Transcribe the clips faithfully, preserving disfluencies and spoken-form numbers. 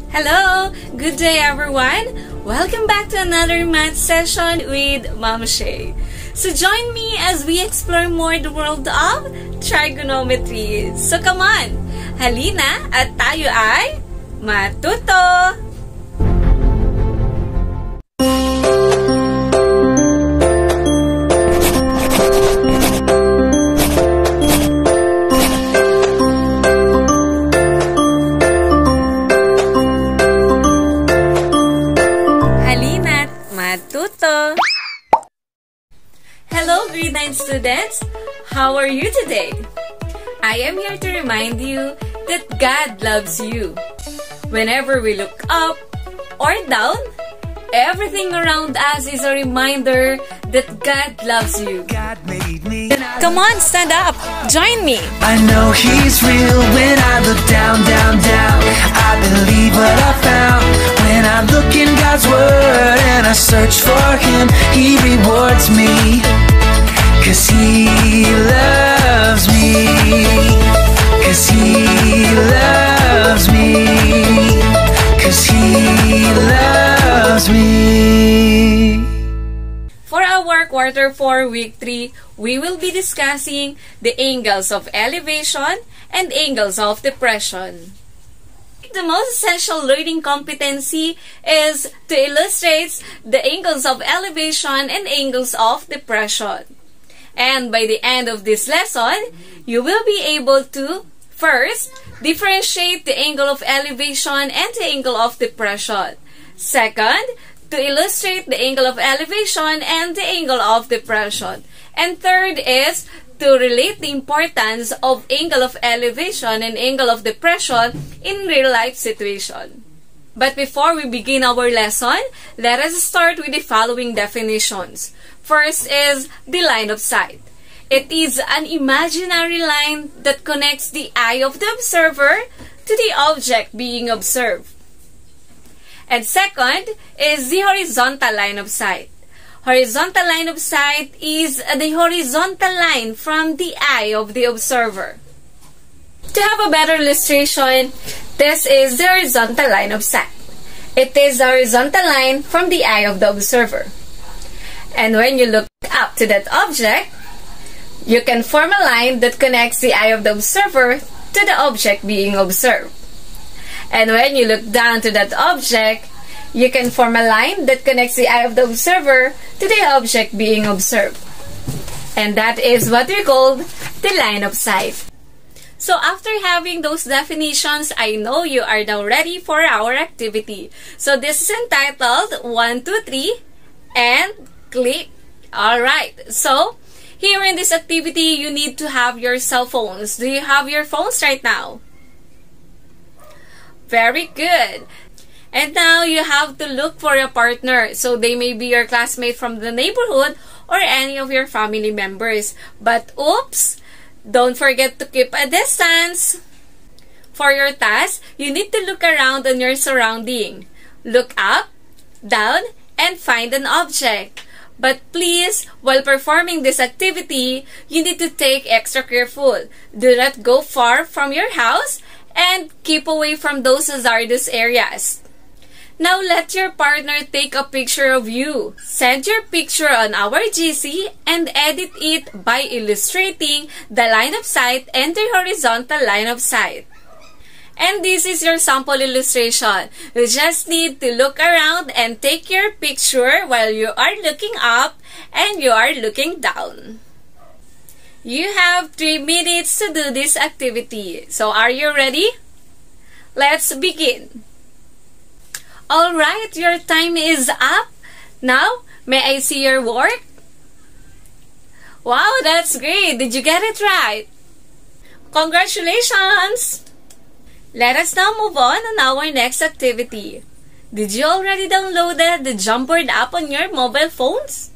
Hello! Good day everyone! Welcome back to another math session with Ma'am Shei. So join me as we explore more the world of trigonometry. So come on! Halina at tayo ay matuto! Hello grade nine students! How are you today? I am here to remind you that God loves you. Whenever we look up or down, everything around us is a reminder that God loves you. God made me. Come on, stand up! Join me! I know He's real when I look down, down, down. I believe what I found when I look in God's Word and I search for Him. He rewards me, 'cause He loves me, 'cause He loves me, 'cause He loves me. For our quarter four, week three, we will be discussing the angles of elevation and angles of depression. The most essential learning competency is to illustrate the angles of elevation and angles of depression. And by the end of this lesson, you will be able to, first, differentiate the angle of elevation and the angle of depression. Second, to illustrate the angle of elevation and the angle of depression. And third is to relate the importance of angle of elevation and angle of depression in real-life situation. But before we begin our lesson, let us start with the following definitions. First is the line of sight. It is an imaginary line that connects the eye of the observer to the object being observed. And second is the horizontal line of sight. Horizontal line of sight is the horizontal line from the eye of the observer. To have a better illustration, this is the horizontal line of sight. It is the horizontal line from the eye of the observer. And when you look up to that object, you can form a line that connects the eye of the observer to the object being observed. And when you look down to that object, you can form a line that connects the eye of the observer to the object being observed. And that is what we call the line of sight. So after having those definitions, I know you are now ready for our activity. So this is entitled one, two, three, and click. Alright, so here in this activity, you need to have your cell phones. Do you have your phones right now? Very good. And now you have to look for a partner. So they may be your classmate from the neighborhood or any of your family members. But oops, don't forget to keep a distance. For your task, you need to look around on your surrounding. Look up, down, and find an object. But please, while performing this activity, you need to take extra careful. Do not go far from your house and keep away from those hazardous areas. Now let your partner take a picture of you. Send your picture on our G C and edit it by illustrating the line of sight and the horizontal line of sight. And this is your sample illustration. You just need to look around and take your picture while you are looking up and you are looking down. You have three minutes to do this activity. So are you ready? Let's begin. Alright, your time is up. Now, may I see your work? Wow, that's great. Did you get it right? Congratulations! Let us now move on on our next activity. Did you already download the Jamboard app on your mobile phones?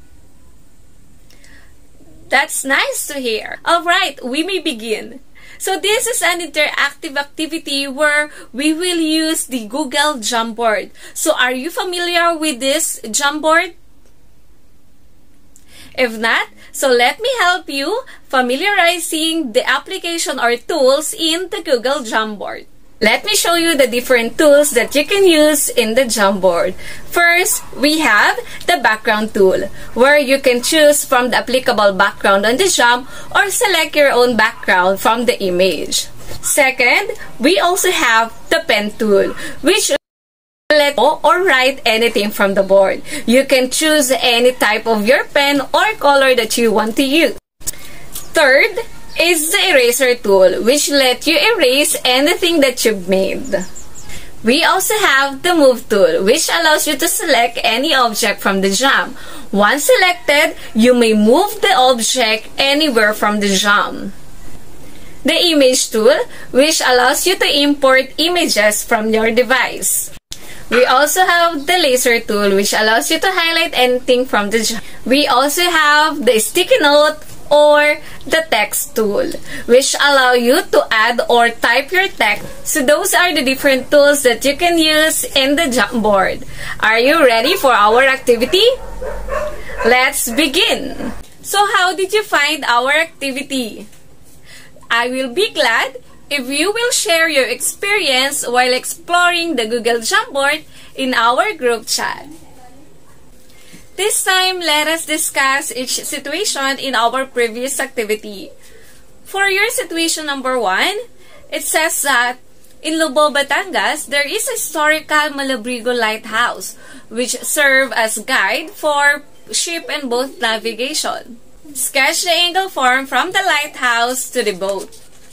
That's nice to hear. Alright, we may begin. So this is an interactive activity where we will use the Google Jamboard. So are you familiar with this Jamboard? If not, so let me help you familiarizing the application or tools in the Google Jamboard. Let me show you the different tools that you can use in the Jamboard. First, we have the background tool, where you can choose from the applicable background on the jam or select your own background from the image. Second, we also have the pen tool, which let go or write anything from the board. You can choose any type of your pen or color that you want to use. Third is the eraser tool, which let you erase anything that you've made. We also have the move tool, which allows you to select any object from the jam. Once selected, you may move the object anywhere from the jam. The image tool, which allows you to import images from your device. We also have the laser tool, which allows you to highlight anything from the jam. We also have the sticky note or the text tool, which allow you to add or type your text. So those are the different tools that you can use in the Jamboard. Are you ready for our activity? Let's begin! So how did you find our activity? I will be glad if you will share your experience while exploring the Google Jamboard in our group chat. This time, let us discuss each situation in our previous activity. For your situation number one, it says that in Lobo, Batangas, there is a historical Malabrigo lighthouse, which serve as guide for ship and boat navigation. Sketch the angle form from the lighthouse to the boat.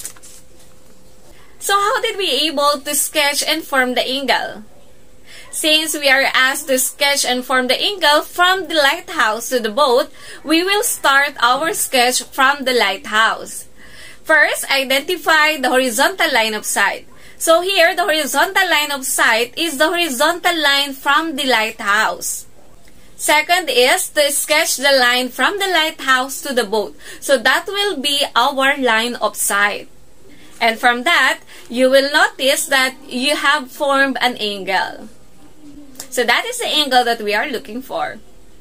So how did we able to sketch and form the angle? Since we are asked to sketch and form the angle from the lighthouse to the boat, we will start our sketch from the lighthouse. First, identify the horizontal line of sight. So here, the horizontal line of sight is the horizontal line from the lighthouse. Second is to sketch the line from the lighthouse to the boat. So that will be our line of sight. And from that, you will notice that you have formed an angle. So that is the angle that we are looking for.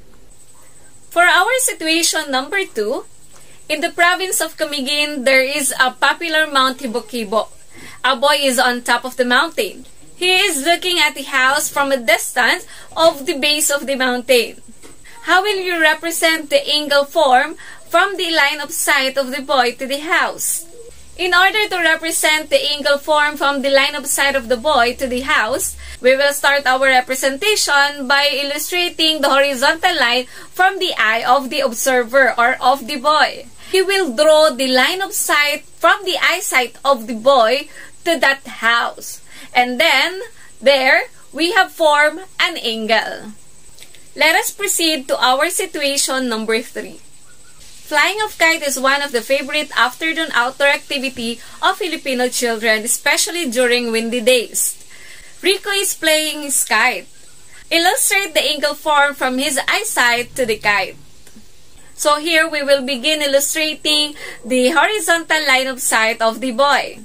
For our situation number two, in the province of Camiguin, there is a popular Mount Hibo-Kibo. A boy is on top of the mountain. He is looking at the house from a distance of the base of the mountain. How will you represent the angle form from the line of sight of the boy to the house? In order to represent the angle form from the line of sight of the boy to the house, we will start our representation by illustrating the horizontal line from the eye of the observer or of the boy. He will draw the line of sight from the eyesight of the boy to that house. And then, there, we have formed an angle. Let us proceed to our situation number three. Flying of kite is one of the favorite afternoon outdoor activity of Filipino children, especially during windy days. Rico is playing his kite. Illustrate the angle form from his eyesight to the kite. So here we will begin illustrating the horizontal line of sight of the boy.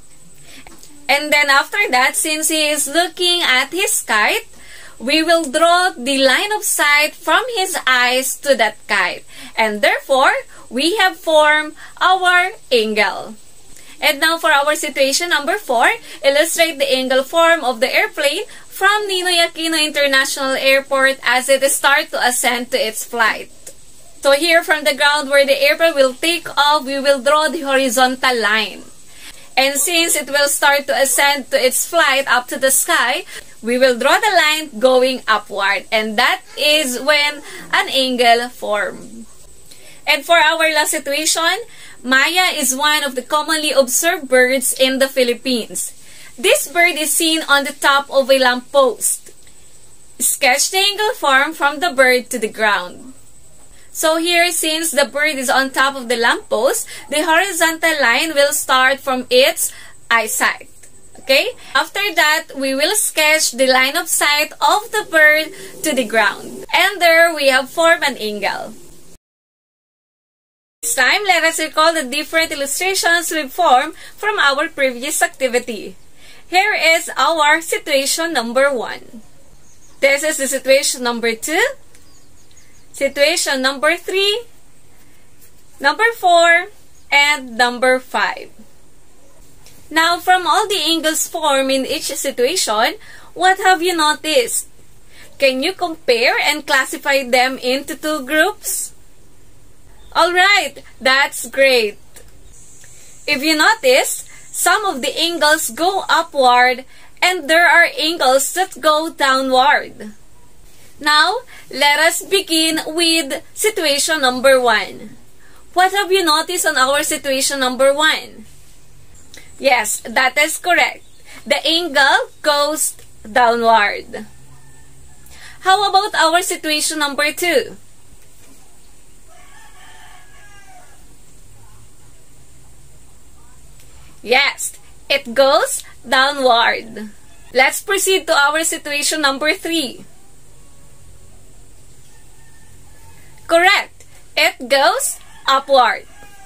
And then after that, since he is looking at his kite, we will draw the line of sight from his eyes to that kite. And therefore, we have formed our angle. And now for our situation number four, illustrate the angle form of the airplane from Ninoy Aquino International Airport as it starts to ascend to its flight. So here from the ground where the airplane will take off, we will draw the horizontal line. And since it will start to ascend to its flight up to the sky, we will draw the line going upward. And that is when an angle forms. And for our last situation, Maya is one of the commonly observed birds in the Philippines. This bird is seen on the top of a lamppost. Sketch the angle form from the bird to the ground. So here, since the bird is on top of the lamppost, the horizontal line will start from its eyesight. Okay? After that, we will sketch the line of sight of the bird to the ground. And there we have formed an angle. This time, let us recall the different illustrations we formed from our previous activity. Here is our situation number one. This is the situation number two, situation number three, number four, and number five. Now, from all the angles formed in each situation, what have you noticed? Can you compare and classify them into two groups? Alright, that's great. If you notice, some of the angles go upward and there are angles that go downward. Now, let us begin with situation number one. What have you noticed on our situation number one? Yes, that is correct. The angle goes downward. How about our situation number two? Yes, it goes downward. Let's proceed to our situation number three. Correct. It goes upward.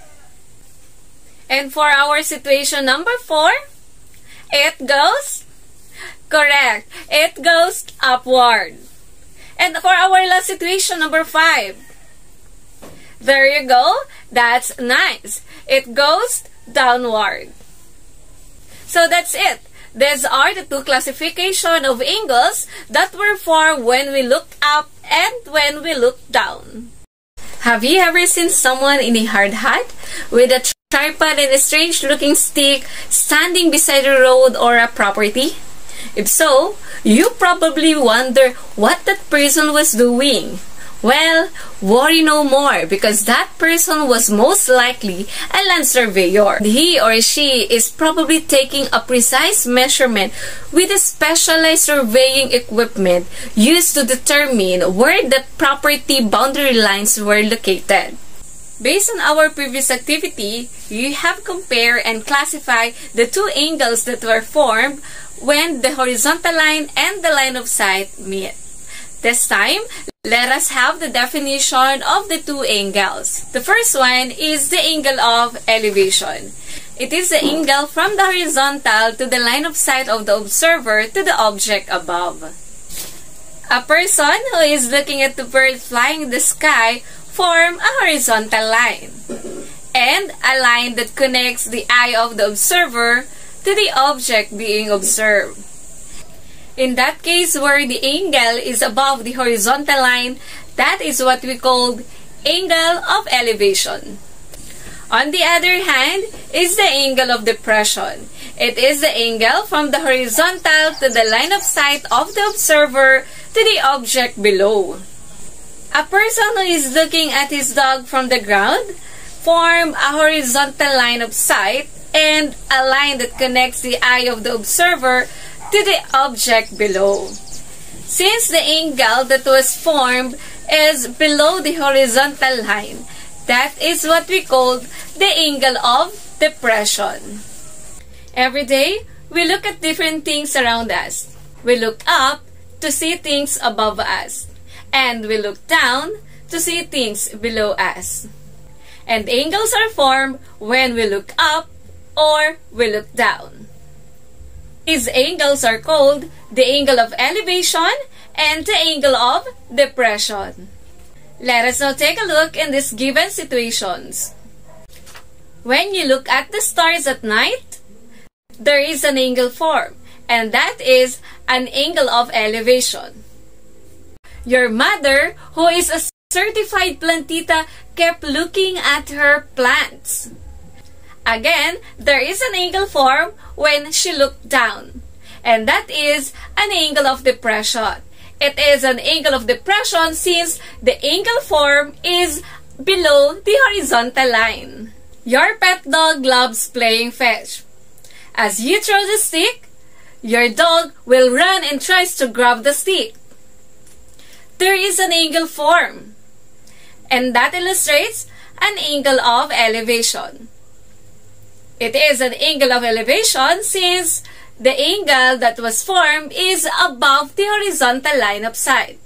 And for our situation number four, it goes, correct, it goes upward. And for our last situation number five, there you go, that's nice. It goes downward. So that's it. These are the two classification of angles that were formed when we looked up and when we looked down. Have you ever seen someone in a hard hat with a tripod and a strange looking stick standing beside a road or a property? If so, you probably wonder what that person was doing. Well, worry no more because that person was most likely a land surveyor. He or she is probably taking a precise measurement with a specialized surveying equipment used to determine where the property boundary lines were located. Based on our previous activity, you have compared and classified the two angles that were formed when the horizontal line and the line of sight meet. This time, let us have the definition of the two angles. The first one is the angle of elevation. It is the angle from the horizontal to the line of sight of the observer to the object above. A person who is looking at the bird flying in the sky form a horizontal line, and a line that connects the eye of the observer to the object being observed. In that case where the angle is above the horizontal line, that is what we call angle of elevation. On the other hand is the angle of depression. It is the angle from the horizontal to the line of sight of the observer to the object below. A person who is looking at his dog from the ground form a horizontal line of sight and a line that connects the eye of the observer to the object below. Since the angle that was formed is below the horizontal line, that is what we call the angle of depression. Every day, we look at different things around us. We look up to see things above us, and we look down to see things below us. And angles are formed when we look up or we look down. These angles are called the angle of elevation and the angle of depression. Let us now take a look in these given situations. When you look at the stars at night, there is an angle formed, and that is an angle of elevation. Your mother, who is a certified plantita, kept looking at her plants. Again, there is an angle formed when she looked down, and that is an angle of depression. It is an angle of depression since the angle formed is below the horizontal line. Your pet dog loves playing fetch. As you throw the stick, your dog will run and tries to grab the stick. There is an angle formed, and that illustrates an angle of elevation. It is an angle of elevation since the angle that was formed is above the horizontal line of sight.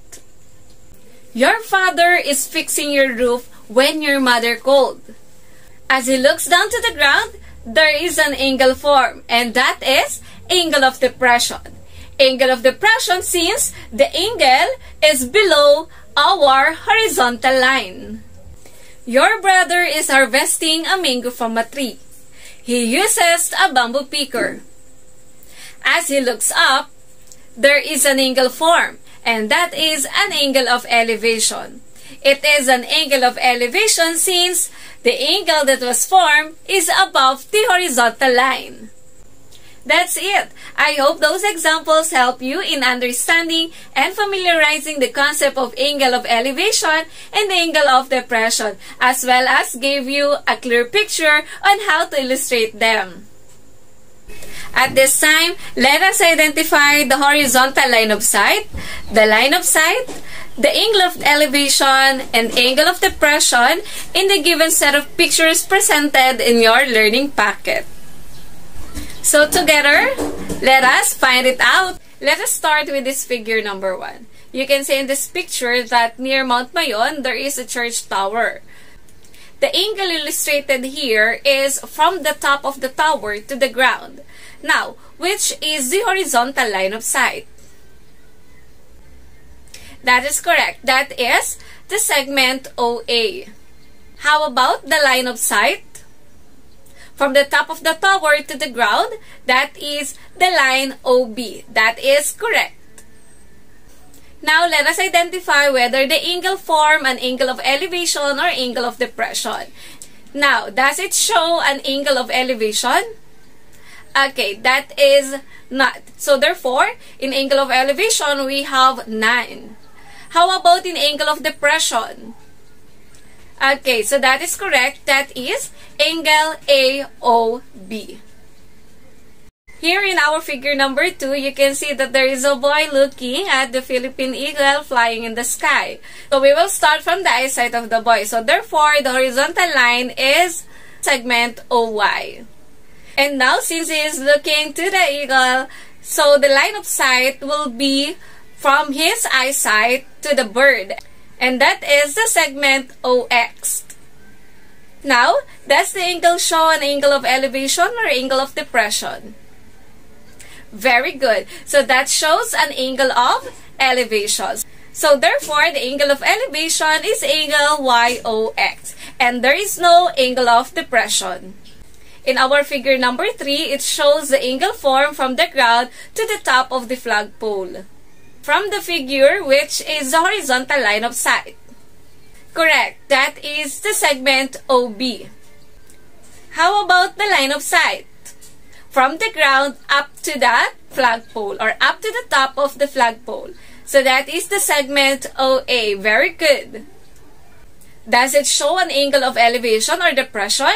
Your father is fixing your roof when your mother called. As he looks down to the ground, there is an angle formed, and that is angle of depression. Angle of depression since the angle is below our horizontal line. Your brother is harvesting a mango from a tree. He uses a bamboo picker. As he looks up, there is an angle formed, and that is an angle of elevation. It is an angle of elevation since the angle that was formed is above the horizontal line. That's it. I hope those examples help you in understanding and familiarizing the concept of angle of elevation and the angle of depression, as well as gave you a clear picture on how to illustrate them. At this time, let us identify the horizontal line of sight, the line of sight, the angle of elevation, and angle of depression in the given set of pictures presented in your learning packet. So together, let us find it out. Let us start with this figure number one. You can see in this picture that near Mount Mayon, there is a church tower. The angle illustrated here is from the top of the tower to the ground. Now, which is the horizontal line of sight? That is correct. That is the segment O A. How about the line of sight? From the top of the tower to the ground, that is the line O B. That is correct. Now, let us identify whether the angle form an angle of elevation or angle of depression. Now, does it show an angle of elevation? Okay, that is not. So, therefore, in angle of elevation, we have nine. How about in angle of depression? Okay, so that is correct. That is angle A O B. Here in our figure number two, you can see that there is a boy looking at the Philippine eagle flying in the sky. So we will start from the eyesight of the boy. So therefore, the horizontal line is segment O Y. And now, since he is looking to the eagle, so the line of sight will be from his eyesight to the bird. And that is the segment O X. Now, does the angle show an angle of elevation or angle of depression? Very good. So that shows an angle of elevation. So therefore, the angle of elevation is angle Y O X. And there is no angle of depression. In our figure number three, it shows the angle formed from the ground to the top of the flagpole. From the figure, which is the horizontal line of sight. Correct. That is the segment O B. How about the line of sight? From the ground up to the flagpole or up to the top of the flagpole. So that is the segment O A. Very good. Does it show an angle of elevation or depression?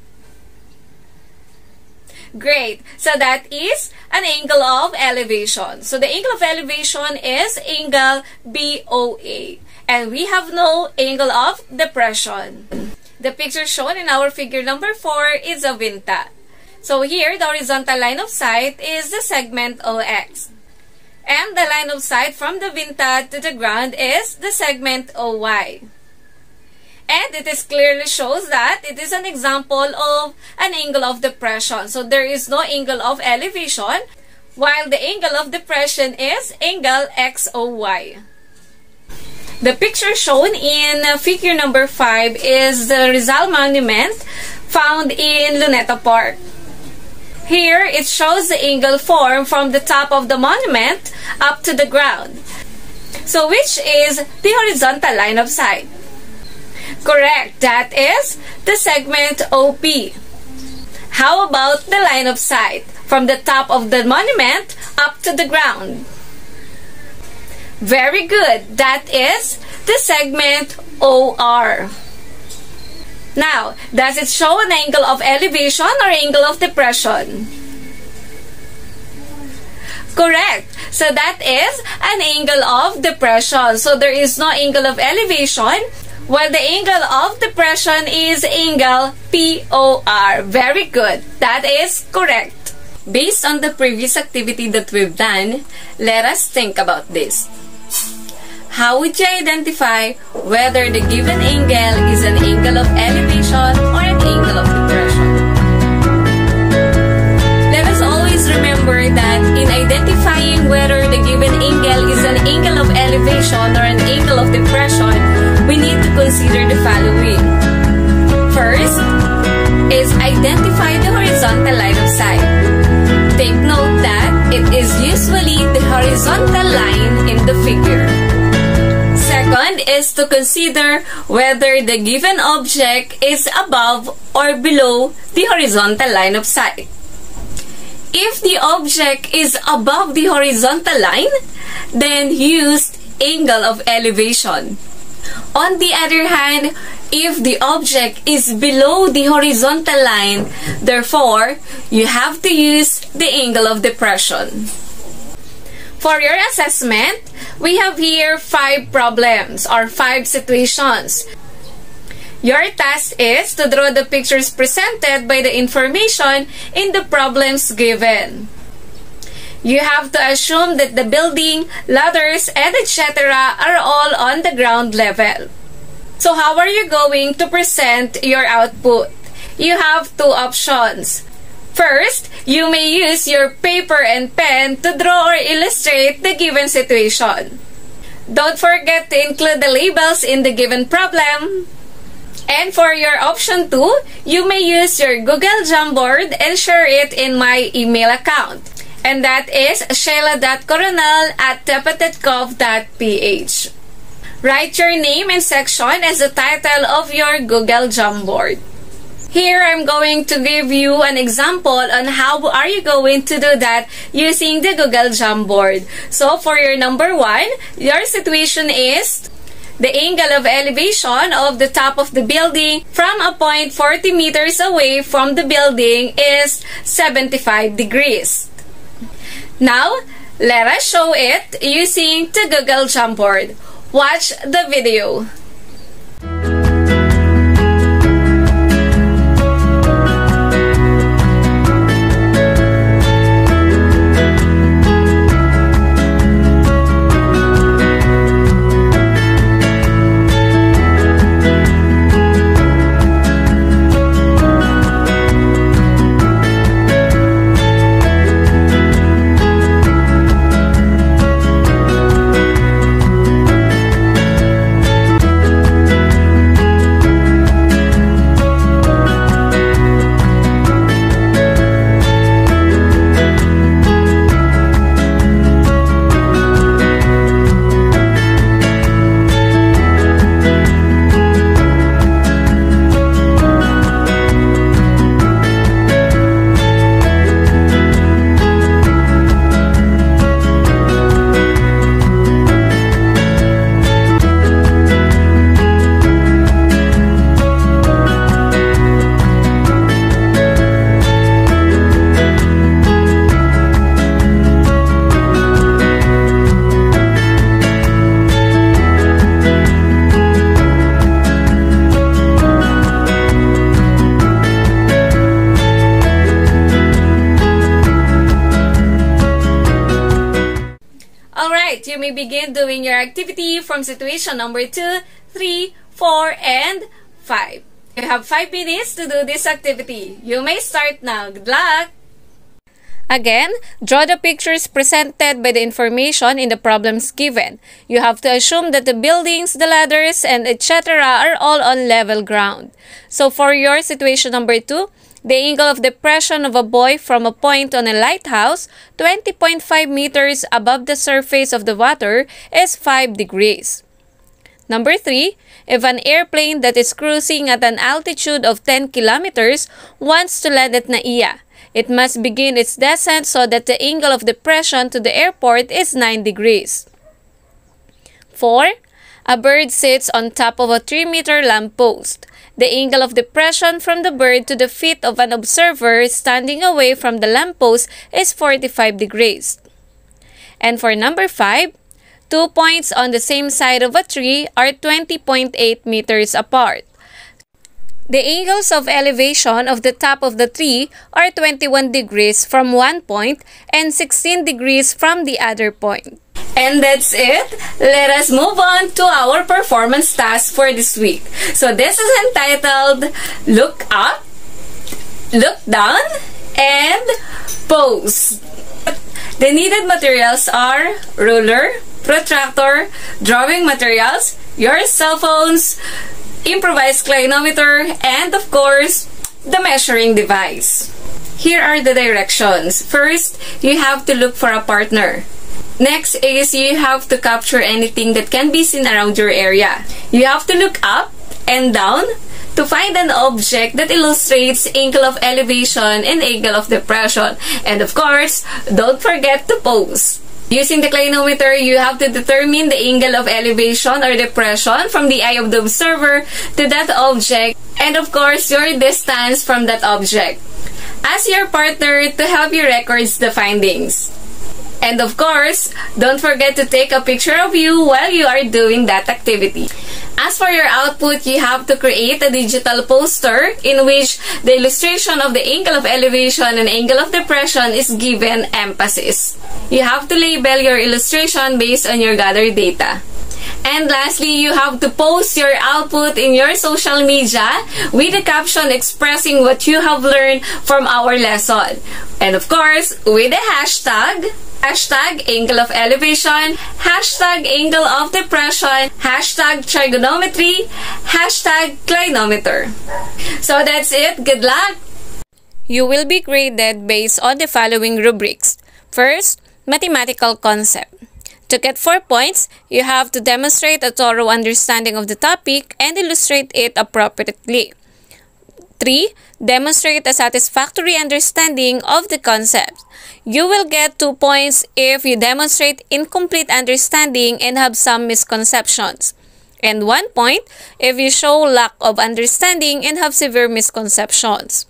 Great. So that is an angle of elevation. So the angle of elevation is angle B O A. And we have no angle of depression. The picture shown in our figure number four is a vinta. So here, the horizontal line of sight is the segment O X. And the line of sight from the vinta to the ground is the segment O Y. And it is clearly shows that it is an example of an angle of depression. So there is no angle of elevation, while the angle of depression is angle X O Y. The picture shown in figure number five is the Rizal Monument found in Luneta Park. Here, it shows the angle formed from the top of the monument up to the ground. So which is the horizontal line of sight? Correct. That is the segment O P. How about the line of sight from the top of the monument up to the ground? Very good. That is the segment O R. Now, does it show an angle of elevation or angle of depression? Correct. So that is an angle of depression. So there is no angle of elevation, while the angle of depression is angle P O R. Very good. That is correct. Based on the previous activity that we've done, let us think about this. How would you identify whether the given angle is an angle of elevation or an angle of depression? Let us always remember that in identifying whether the given angle is an angle of elevation or an angle of depression, we need to consider the following. First, is identify the horizontal line of sight. Take note that it is usually the horizontal line in the figure. Second is to consider whether the given object is above or below the horizontal line of sight. If the object is above the horizontal line, then use angle of elevation. On the other hand, if the object is below the horizontal line, therefore, you have to use the angle of depression. For your assessment, we have here five problems or five situations. Your task is to draw the pictures presented by the information in the problems given. You have to assume that the building, ladders, and et cetera are all on the ground level. So how are you going to present your output? You have two options. First, you may use your paper and pen to draw or illustrate the given situation. Don't forget to include the labels in the given problem. And for your option two, you may use your Google Jamboard and share it in my email account. And that is sheila dot coronel at tepatetkov dot p h. Write your name and section as the title of your Google Jamboard. Here I'm going to give you an example on how are you going to do that using the Google Jamboard. So for your number one, your situation is the angle of elevation of the top of the building from a point forty meters away from the building is seventy-five degrees. Now, let us show it using the Google Jamboard. Watch the video. Alright, you may begin doing your activity from situation number two, three, four, and five. You have five minutes to do this activity. You may start now. Good luck! Again, draw the pictures presented by the information in the problems given. You have to assume that the buildings, the ladders, and et cetera are all on level ground. So for your situation number two, the angle of depression of a buoy from a point on a lighthouse, twenty point five meters above the surface of the water, is five degrees. Number three, if an airplane that is cruising at an altitude of ten kilometers wants to land at Naiya, it must begin its descent so that the angle of depression to the airport is nine degrees. four. A bird sits on top of a three meter lamppost. The angle of depression from the bird to the feet of an observer standing away from the lamppost is forty-five degrees. And for number five, two points on the same side of a tree are twenty point eight meters apart. The angles of elevation of the top of the tree are twenty-one degrees from one point and sixteen degrees from the other point. And that's it. Let us move on to our performance task for this week. So this is entitled Look Up, Look Down, and Pose. The needed materials are ruler, protractor, drawing materials, your cell phones, improvised clinometer, and of course, the measuring device. Here are the directions. First, you have to look for a partner. Next is you have to capture anything that can be seen around your area. You have to look up and down to find an object that illustrates angle of elevation and angle of depression. And of course, don't forget to pose. Using the clinometer, you have to determine the angle of elevation or depression from the eye of the observer to that object, and of course, your distance from that object. Ask your partner to help you record the findings. And of course, don't forget to take a picture of you while you are doing that activity. As for your output, you have to create a digital poster in which the illustration of the angle of elevation and angle of depression is given emphasis. You have to label your illustration based on your gathered data. And lastly, you have to post your output in your social media with a caption expressing what you have learned from our lesson. And of course, with a hashtag, hashtag angle of elevation, hashtag angle of depression, hashtag trigonometry, hashtag clinometer. So that's it. Good luck! You will be graded based on the following rubrics. First, mathematical concept. To get four points, you have to demonstrate a thorough understanding of the topic and illustrate it appropriately. three. Demonstrate a satisfactory understanding of the concept. You will get two points if you demonstrate incomplete understanding and have some misconceptions, and one point if you show lack of understanding and have severe misconceptions.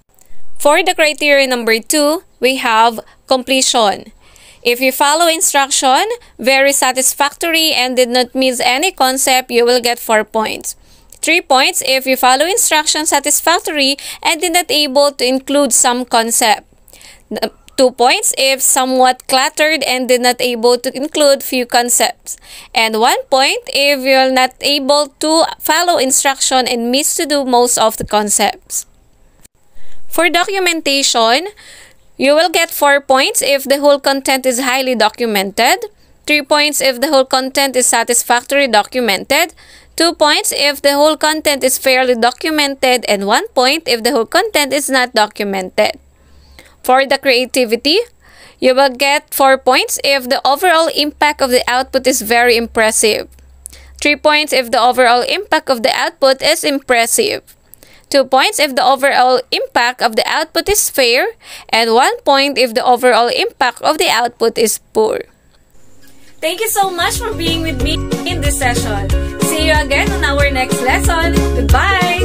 For the criteria number two, we have completion. If you follow instruction very satisfactory and did not miss any concept, you will get four points. Three points if you follow instruction satisfactory and did not able to include some concept. Two points if somewhat cluttered and did not able to include few concepts. And one point if you're not able to follow instruction and miss to do most of the concepts. For documentation, you will get four points if the whole content is highly documented, three points if the whole content is satisfactorily documented, two points if the whole content is fairly documented, and one point if the whole content is not documented. For the creativity, you will get four points if the overall impact of the output is very impressive, three points if the overall impact of the output is impressive, two points if the overall impact of the output is fair, and one point if the overall impact of the output is poor. Thank you so much for being with me in this session. See you again on our next lesson. Goodbye!